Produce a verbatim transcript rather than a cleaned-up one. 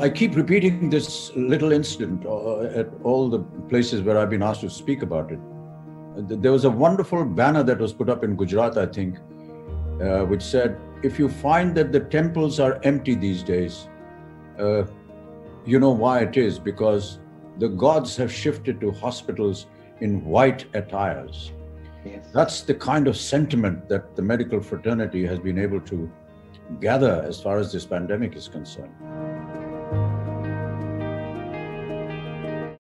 I keep repeating this little incident uh, at all the places where I've been asked to speak about it. There was a wonderful banner that was put up in Gujarat, I think, uh, which said, if you find that the temples are empty these days, uh, you know why it is, because the gods have shifted to hospitals in white attires. Yes. That's the kind of sentiment that the medical fraternity has been able to gather as far as this pandemic is concerned.